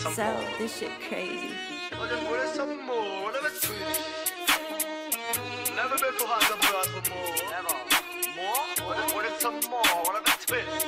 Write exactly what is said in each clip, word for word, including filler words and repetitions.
So, this shit crazy. I just wanted some more, whatever twist. Never been for hard to burn for more. Never. More? I just wanted some more, whatever twist.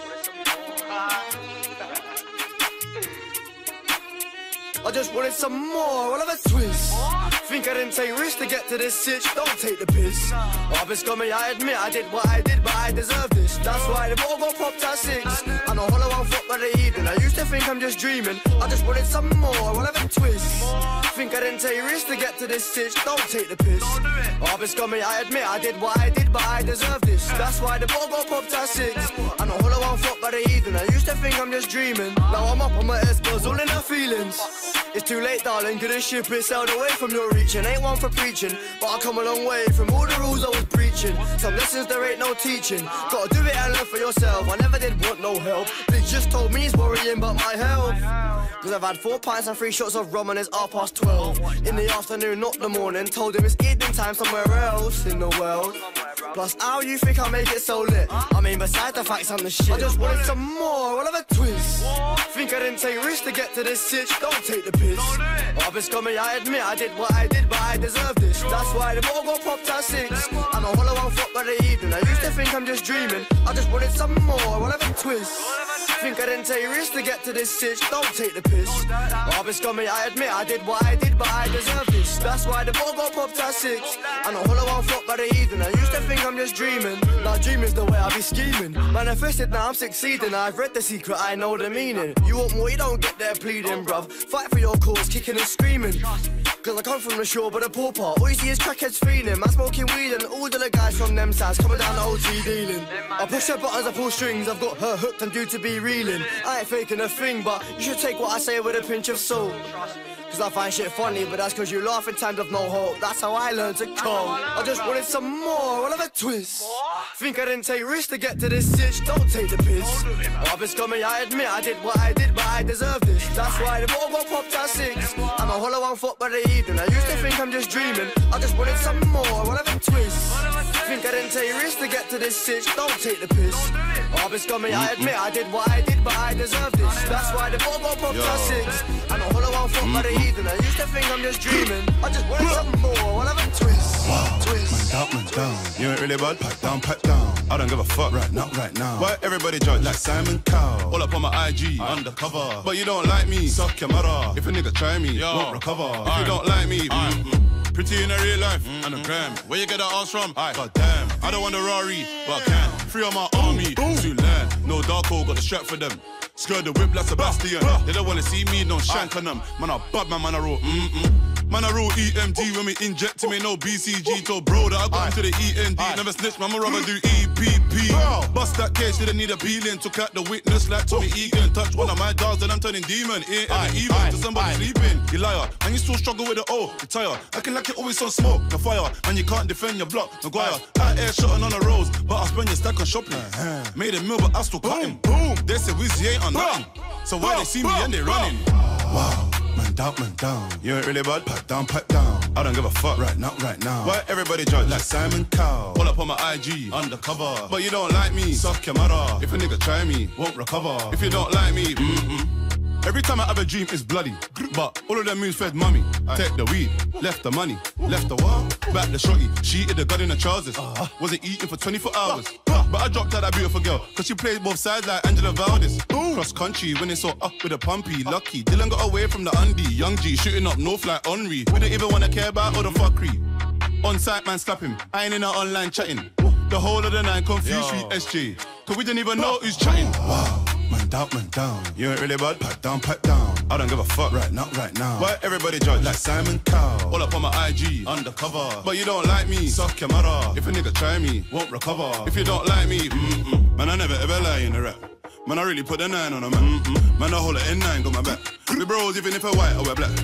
I just wanted some more, well, have a twist. Think I didn't take risks to get to this sitch, don't take the piss. I've been scummy, I admit I did what I did, but I deserve this. That's why the ball got popped at six. I know hollow one foot by the evening. I used to think I'm just dreaming. I just wanted some more, well, have a twist. Think I didn't take risks to get to this sitch, don't take the piss. I've been scummy, I admit I did what I did, but I deserve this. That's why the ball got popped at six. I know hollow one foot by the evening. I used to think I'm just dreaming. Now I'm up on my S-buzz, all in her feelings. It's too late, darling, cause this ship is sailed away from your reaching. Ain't one for preaching, but I come a long way from all the rules I was preaching. Some lessons there ain't no teaching. Gotta do it and learn for yourself. I never did want no help. They just told me he's worrying about my health. Cause I've had four pints and three shots of rum and it's half past twelve. In the afternoon, not the morning. Told him it's evening time somewhere else in the world. Plus, how you think I make it so lit? I mean, besides the facts, I'm the shit. I just wanted some more, well, have a twist. Think I didn't take risks to get to this sitch, don't take the piss. I've been scummy, I admit I did what I did, but I deserve this. That's why the ball got popped at six. I'm a hollow one foot by the evening. I used to think I'm just dreaming. I just wanted some more, well, have a twist. Think I didn't take risks to get to this sitch, don't take the piss. I've been scummy, I admit I did what I did, but I deserve this. That's why the ball got popped at six. I'm a hollow one foot by the evening. I used to think I'm just dreaming. Now dreaming's the way I be scheming. Manifested, now I'm succeeding. I've read the secret, I know the meaning. You want more, you don't get there pleading, bruv. Fight for your cause, kicking and screaming. Cause I come from the shore, but the poor part. All you see is crackheads feeling. Man smoking weed and all the other guys from them sides coming down the O T dealing. I push her buttons, I pull strings. I've got her hooked and due to be reeling. I ain't faking a thing, but you should take what I say with a pinch of salt. Cause I find shit funny, but that's cause you laugh in times of no hope. That's how I learned to cope. I just wanted some more, well, have a twist. Think I didn't take risks to get to this sitch, don't take the piss. I've been scummy, I admit I did what I did, but I deserve this. That's why the ball got popped at six. I'm a hollow one foot by the evening. I used to think I'm just dreaming. I just wanted some more, well, have a twist. Think I didn't take risks to get to this sitch, don't take the piss. I've been scummy, I admit I did what I did, but I deserve this. That's why the ball got popped at six. I'm a hollow one foot by the evening. I used to think I'm just dreaming. I just wanted some more, well, have a twist. Wow. Twist. Man down, man down. You ain't really bad. Pack down, pack down. I don't give a fuck. Right now, right now. Why everybody judge like Simon Cowell? All up on my I G, Aye. Undercover. But you don't like me, suck your mother. If a nigga try me, Yo. Won't recover. Aye. If you don't like me, mm -mm. Pretty in a real life, mm -mm. and a gram. Where you get that ass from? Aye. God damn. I don't want a Rari, but I can. Free on my army, to land. No dark hole, got the strap for them. Skirt the whip like Sebastian. They don't wanna see me, no shank on them. Man, I bad man, man, I roll. Mm -mm. Man, I roll E M D when we inject him, ain't no B C G. Told bro that I got him to the E N D. Never snitch, man, my rubber do E P P. Bust that case, didn't need a peeling. Took out the witness like Tommy Egan. Touch one of my dogs, then I'm turning demon. Ain't ever even to somebody sleeping. You liar, and you still struggle with the O. You tire, acting like you always on smoke, the fire. And you can't defend your block, Maguire. Out air shotting on the roads, but I spend your stack on shopping. Made a meal, but I still cut him. Boom. They say Wizzy ain't on nothing. So why they see me and they running? Wow. Man down, man down. You ain't really bad. Pack down, pack down. I don't give a fuck. Right now, right now. Why everybody judge like Simon Cowell? All up on my I G, undercover. But you don't like me, suck your mother. If a nigga try me, won't recover. If you don't like me, mm-mm. Every time I have a dream, it's bloody. But all of them moves fed mummy. Take the weed, left the money, left the what? Back the shorty. She eated the gun in the trousers. Uh, wasn't eating for twenty-four hours. But I dropped out that beautiful girl, cause she plays both sides like Angela Valdez. Cross country, when it's all up with a pumpy. Lucky, Dylan got away from the undie. Young G shooting up north like Henry. We don't even wanna care about all the fuckery. On site, man, slap him. I ain't in our online chatting. The whole of the night confused with S J. Cause we didn't even know who's chatting. Wow. Man down, man down. You ain't really bad. Pack down, pack down. I don't give a fuck. Right now, right now. Why everybody judge like Simon Cowell? All up on my I G, undercover. But you don't like me, suck your mother. If a nigga try me, won't recover. If you don't like me, mm-mm. Man, I never ever lie in the rap. Man, I really put a nine on a man. Mm-mm. Man, I hold an N nine, got my back. We bros, even if I white or wear black.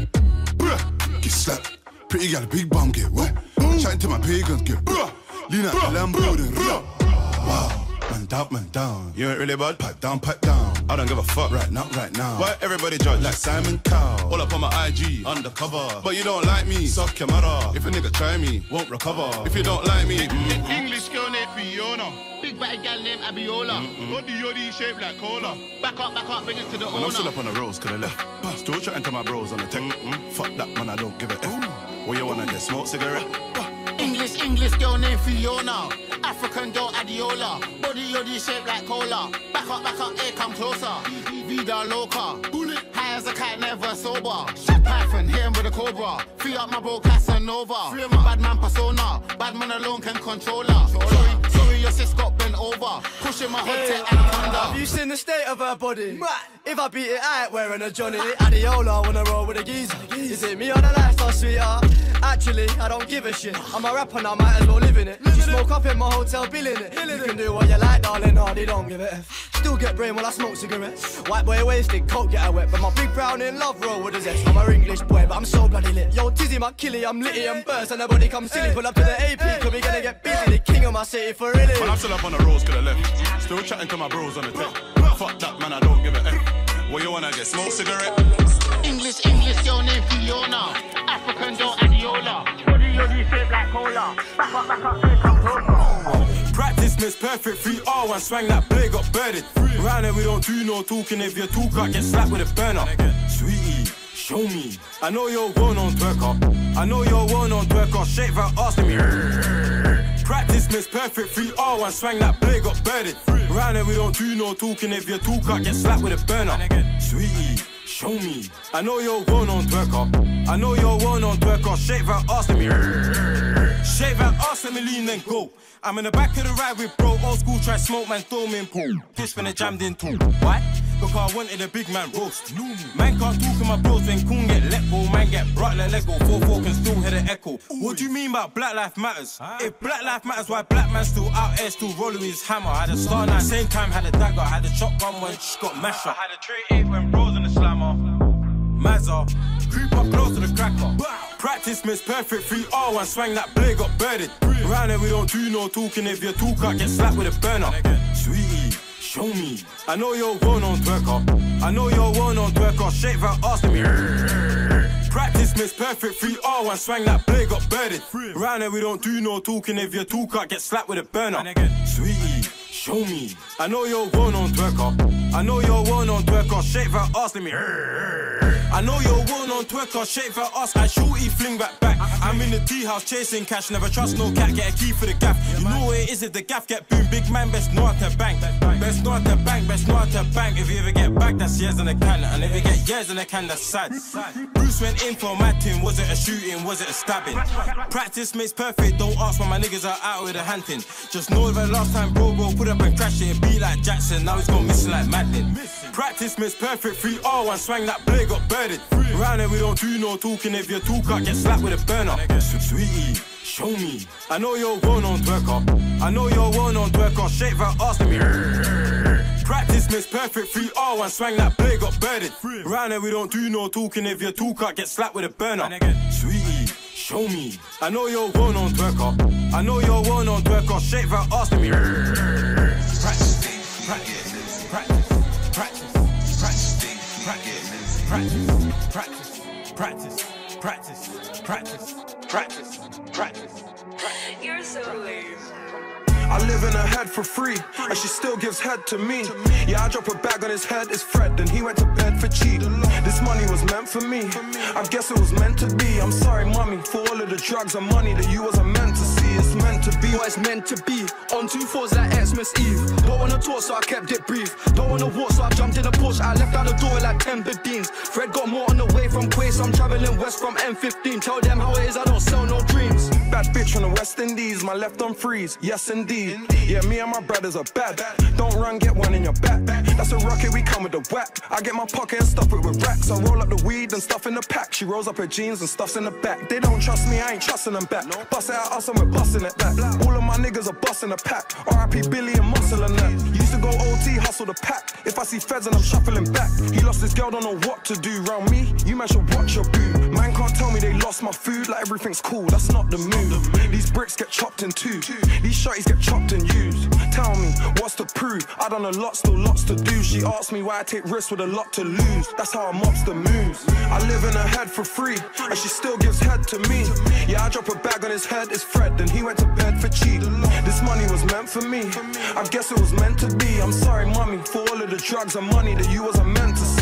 Get slapped. Pretty gal, big bum, get wet. Chatting to my pagans, get lean out the Lambo, then wow. Man down, man down. You ain't really bad. Pack down, pack down. I don't give a fuck. Right now, right now. Why everybody judge like Simon Cowell? All up on my I G, undercover. But you don't like me, suck your mother. If a nigga try me, won't recover. If you don't like me, mm-mm. English girl named Fiona. Big bad gal named Abiola. Body yoddy shaped like cola. Back up, back up, bring it to the owner. I'm still up on the roads, cause I left. Still chatting to my bros on the tech. Mm-hmm. Fuck that, man, I don't give a F. What you wanna get? Smoke cigarette? English, English girl named Fiona. African girl Adiola. Body yoddy shaped like cola. Back up, back up, here come closer. Vida loca. Bullet. High as a cat, never sober. Shit python, hit him with a cobra. Free up my bro Casanova. Free my bad man persona. Bad man alone can control her. Sorry, sorry, your sis got bent over. Pushing my hood tech and thunder. Have you seen the state of her body? If I beat it, I ain't wearing a Johnny. Adiola, wanna roll with a geezer. Is it me or the lifestyle, sweetheart? Actually, I don't give a shit. I'm a rapper now, might as well live in it. You smoke up in my hotel, billing it. You can do what you like, darling, hardy, don't give a F. Still get brain while I smoke cigarettes. White boy wasted, coke get her wet. But my big brown in love roll with a zest. I'm a English boy, but I'm so bloody lit. Yo, Tizzy, my killie, I'm litty and burst. And nobody come silly, pull up to the A P, cause we gonna get busy. The king of my city for really. Man, I'm still up on the roads to the left. Still chatting to my bros on the tech. Fuck that, man, I don't give a F. What you wanna get? Smoke cigarette? English, English girl named Fiona. African girl Adiola. Body yoddy shaped like cola. Back up, back up, here come closer. Practice makes perfect, three R one swang that blade got birded. Round here we don't do no talking, if you talk I get slapped with a burner. Sweetie, show me. I know you're one on twerker. I know you're one on twerker. Shake that ass to me. Practice makes perfect, three R one swang that blade got birded. Round here we don't do no talking, if you talk I get slapped with a burner. Sweetie, show me. I know you're one on twerker. I know you're one on twerker. Shake that ass to me. Shake that ass, let me lean then go. I'm in the back of the ride with bro. Old school try smoke, man, throw me in pool. Fish when it jammed in too. Why? Because I wanted a big man roast. Man can't talk to my bros when coon get let go. Man get brought like let go. four four can still hear the echo. What do you mean about Black Life Matters? If Black Life Matters, why black man still out there, still rolling with his hammer? Had a star nine, same time had a dagger. Had a shotgun when she got mashed up. Had a tray eight when bros in the slammer. Mazza, creep up close to the cracker. Practice makes perfect, three R one swang that blade got birded. Round here we don't do no talking, if you talk I get slapped with a burner. Sweetie, show me. I know you're one on twerker. I know you're one on twerker. Shake that ass to me. Practice makes perfect, three R one swang that blade got birded. Round here we don't do no talking, if you talk I get slapped with a burner. Sweetie, show me. I know you're one on twerker. I know you're one on twerker. Shake that ass to me. I know you're one on twerker. Shake that ass. I shorty fling back back. I'm in the tea house chasing cash. Never trust no cat. Get a key for the gaff. You know what it is if the gaff get boom. Big man best know how to bank. Best know how to bank. Best know how to bank. If you ever get back, that's years in the can. And if you get years in the can, that's sad. Bruce went in for my team. Was it a shooting? Was it a stabbing? Practice makes perfect. Don't ask when my niggas are out with a hunting. Just know that last time bro bro put up and crash it. Be like Jackson. Now he's gone missing like Madden. Practice makes perfect. three R one swang that blade got birded. Round here we don't do no talking, if you talk I get slapped with a burner. Sweetie, show me. I know you're one on twerker. I know you're one on twerker. Shake that ass to me. Practice makes perfect, three R one swang that blade got birded. Round here we don't do no talking, if you talk I get slapped with a burner. Sweetie, show me. I know you're one on twerker. I know you're one on twerker. Shake that ass to me. Practice, practice, practice, practice, practice, practice, practice, practice, practice, practice, practice, practice, practice. You're so lame. I live in her head for free, and she still gives head to me. Yeah, I drop a bag on his head, it's Fred, and he went to bed for cheap. This money was meant for me, I guess it was meant to be. I'm sorry, mommy, for all of the drugs and money that you wasn't meant to see. It's meant to be what it's meant to be. On two fours like Xmas Eve. Don't wanna talk, so I kept it brief. Don't wanna walk, so I jumped in the Porsche. I left out the door like ten Bedeens. Fred got more on the way from Quay, so I'm traveling west from M fifteen. Tell them how it is, I don't sell no dreams. Bad bitch from the West Indies, my left on freeze, yes indeed. Yeah, me and my brothers are bad. Don't run, get one in your back. That's a rocket, we come with the whack. I get my pocket and stuff it with racks. I roll up the weed and stuff in the pack. She rolls up her jeans and stuffs in the back. They don't trust me, I ain't trusting them back. Bust it out us and we're busting it back. All of my niggas are busting a pack. R I P Billy and Muscle and that. Used to go O T, hustle the pack. If I see feds and I'm shuffling back. He lost his girl, don't know what to do. Round me, you man should watch your boo. Man can't tell me they lost my food like everything's cool. That's not the move. These bricks get chopped in two. These shotties get chopped and used. Tell me, what's to prove? I done a lot, still lots to do. She asked me why I take risks with a lot to lose. That's how a mobster moves. I live in her head for free, and she still gives head to me. Yeah, I drop a bag on his head, it's Fred, and he went to bed for cheap. This money was meant for me, I guess it was meant to be. I'm sorry, mommy, for all of the drugs and money that you wasn't meant to see.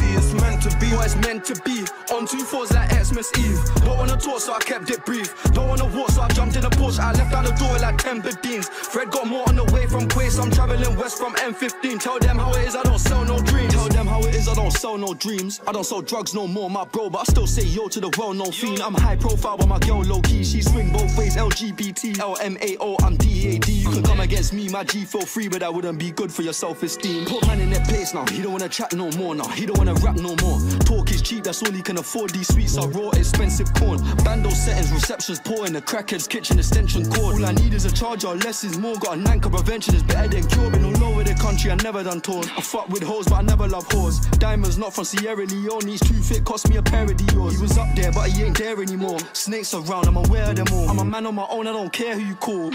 see it's meant to be. What it's meant to be. On two fours like Xmas Eve. Don't wanna talk, so I kept it brief. Don't wanna walk, so I jumped in the Porsche. I left out the door like ten Bedines. Fred got more on the way from Quay, so I'm traveling west from M fifteen. Tell them how it is, I don't sell no dreams. Tell them how it is, I don't sell no dreams. I don't sell drugs no more, my bro, but I still say yo to the well-known fiend. I'm high profile, but my girl low-key. She swing both ways, L G B T, L M A O, I'm D A D. You can come against me, my G feel free, but that wouldn't be good for your self-esteem. Put man in their place now, he don't wanna chat no more now. He don't wanna rap no more. Talk is cheap, that's all he can afford. These sweets are raw, expensive corn. Bando settings, receptions poor in the crackhead's kitchen extension cord. All I need is a charger, less is more. Got a nanker, prevention is better than cure. Been all over the country, I never done tours. I fuck with hoes, but I never love whores. Diamonds not from Sierra Leone, he's too fit, cost me a pair of Dior's. He was up there, but he ain't there anymore. Snakes around, I'm aware of them all. I'm a man on my own, I don't care who you call.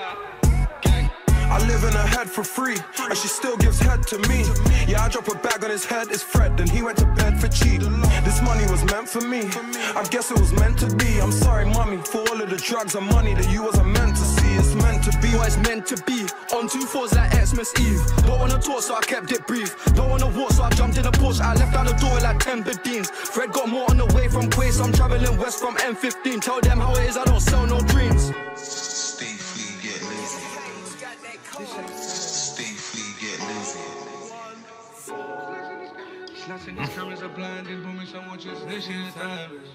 I live in her head for free, and she still gives head to me. Yeah, I drop a bag on his head, it's Fred, then he went to bed for cheap. This money was meant for me, I guess it was meant to be. I'm sorry, mommy, for all of the drugs and money that you wasn't meant to see. It's meant to be. What it's meant to be. On two fours like Xmas Eve. Don't wanna talk, so I kept it brief. Don't wanna walk, so I jumped in the Porsche. I left out the door like ten Bedines. Fred got more on the way from Quay, so I'm traveling west from M fifteen. Tell them how it is, I don't sell no dreams. Stay free, get lazy. Stay free, get lazy. Snatching these cameras are blinding, put me some watches, this shit is timeless.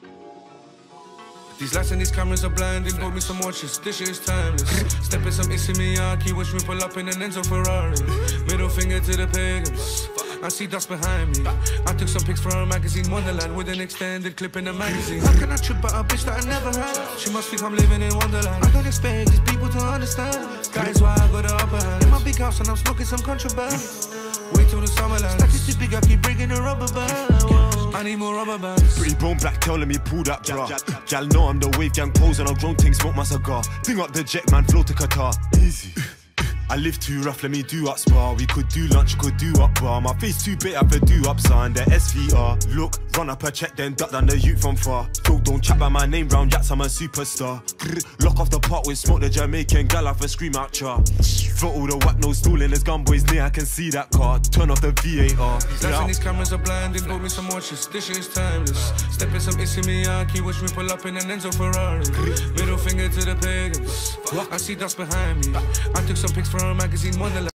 These lights and these cameras are blinding, bought me some watches, this shit is timeless. Stepping some Issey Miyake, watch me pull up in an Enzo Ferrari. Middle finger to the pagans, I see dust behind me. I took some pics for a magazine, Wonderland, with an extended clip in the magazine. How can I trip about a bitch that I never had? She must think I'm living in Wonderland. I don't expect these people to understand. That is why I got the upper hand. In my big house and I'm smoking some contraband. Wait till the summer lands. Stack is too big, I keep bringing the rubber band. Whoa. I need more rubber bands. Pretty bone black tail, let me pull that bra. Gal know I'm the wave gang pose and I'll grown ting, smoke my cigar. Bring up the jet man, flow to Qatar. Easy. I live too rough, let me do up spa. We could do lunch, could do up bar. My face too big, I could do up son. The S V R. Look, run up a check, then duck down the youth from far. Yo, don't chat by my name round jats, I'm a superstar. Grr, lock off the pot with smoke, the Jamaican gal off a scream out char. For all the whack nose stooling, there's gun boys near, I can see that car. Turn off the V A R. These lights and these cameras are blinding, bought me some watches, this shit is timeless. Stepping some Issey Miyake, watch me pull up in an Enzo Ferrari. Middle finger to the pagans, I see dust behind me. I took some pics for a magazine, Wonderland.